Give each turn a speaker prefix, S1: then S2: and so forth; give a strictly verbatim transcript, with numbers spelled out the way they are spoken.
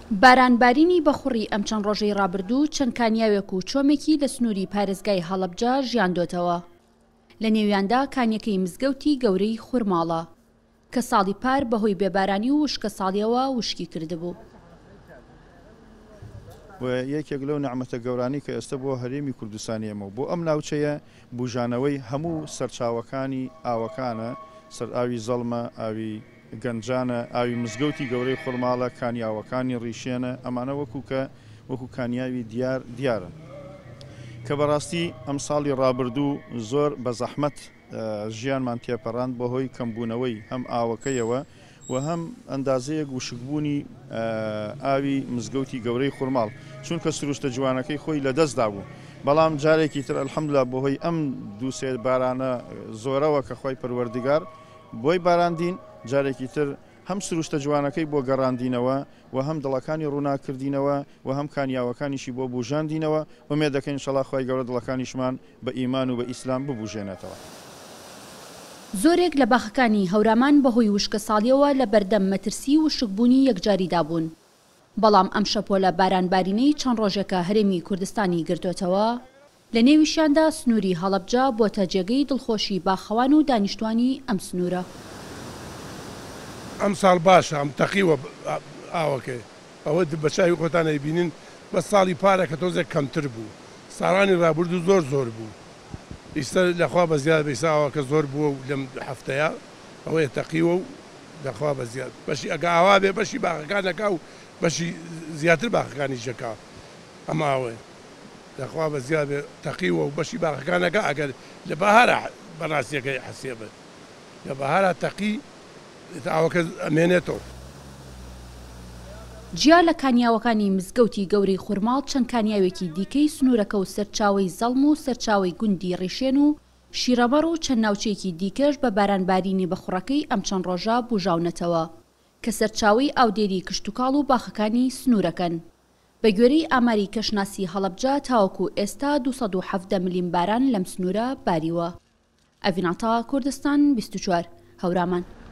S1: بارانبارینی بەخوڕی ئەم چەند ڕۆژەی ڕابردوو چەند کانیاوێک و چۆمێکی لە سنووری پارێزگای هەڵەبجە ژیاندۆتەوە. لە نێویاندا کانیەکەی مزگەوتی گەورەی خوورماڵە کە ساڵی پار بەهۆی بێبارانی و وشکە ساڵیەوە وشکی کردبوو.
S2: یەکێک لەو نەعمەتە گەورانی کە ئێستا بۆ هەرێمی کوردستانی ئێمە بۆ ئەم ناوچەیە بوژانەوەی هەموو سەرچاوەکانی ئاوەکانە، سەر ئاوی زەڵمە، ئاوی گەنجانە، ئاوی مزگەوتی گەورەی خوورماڵە، کانیاوەکانی ڕیشێنە، ئەمانە وەکو کە وەکو کانیاوی دیار دیارن کە بەڕاستی ئەم ساڵی ڕابردوو زۆر بە زەحمەت ژیانمان تێپەڕاند بەهۆی کەمبوونەوەی هەم ئاوەکەیەوە و هەم ئەندازەیەک وشکبوونی ئاوی مزگەوتی گەورەی خوورماڵ، چونکە سروشتە جوانەکەی خۆی لە دەستدا بوو. بەڵام جارێکی تر ئەلحەمدولیلا بەهۆی ئەم دووسێ بارانە زۆرەوە کە خۆی پەروەردگار بۆی باراندین، جارێکی تر هەم سروشتە جوانەکەی بۆ گەڕاندینەوە و هەم دڵەکانی ڕووناکردینەوە و هەم کانیاوەکانیشی بۆ بوژاندینەوە و مێ دەکەین ئینشەڵڵا خۆی گەورە دڵەکانیشمان بە ئیمان و بە ئیسلام ببوژێنێتەوە.
S1: زۆرێک لە باخەکانی هەورامان بەهۆی وشکە ساڵیەوە لە بەردەم مەترسی و شکبوونی یەکجاریدا بوون. بەڵام ئەم شەپۆلە بارانبارینەی چەند ڕۆژێکە هەرێمی کوردستانی گرتوێتەوە، لە نێویشیاندا سنووری هەڵەبجە بۆتە جێگەی دڵخۆشی باخەوان و دانیشتوانی ئەم سنوورە.
S3: ئەم ساڵ باشە، ئەم تەقیوە ئاوەکەی ئەوە بەچاوی خۆتانە بینین بە ساڵی پارە کە تۆزێک کەمتر بوو، ساڵانی ڕابردوو زۆر زۆر بوو. ئیستا لەخوا بە زیاد بەیساوەکە زۆر بووە و لەم هەفتەیە ئەوەیە تەقیوە و لەخوا بە زیاد بەشی ئەگە ئاوا بێ بەشی باخەکانەکە و بەشی زیاتر باخەکانی ژەکا ئەمە ئەوەیە لەخوا بە زیاد بێ تەقیوە و بەشی باخەکانەکە ئەگەر لە بەهارە بەڕاستیەکەی حەسێبێت لە بەهارە تەقی ئاوەکە ئەمێنێتەوە.
S1: جیا لە کانیاوەکانی مزگەوتی گەورەی خوورماڵ چەند کانیاوێکی دیکەی سنوورەکە و سەرچاوی زەڵم و سەرچاوی گوندی ڕیشێن و شیرەمەڕ و چەند ناوچەیەکی دیکەش بە بارانبارینی بەخوڕەکەی ئەم چەند ڕۆژە بوژاونەتەوە کە سەرچاوی ئاودێری کشتتوکاڵ و باخەکانی سنوورەکەن. بە گوێرەی ئاماری کەشناسی هەڵەبجە تاوەکو ئێستا دوو سەد و حەڤدە ملیم باران لەم سنوورە باریوە. ئەڤیناتە کوردستان بیست و چوار هەورامان.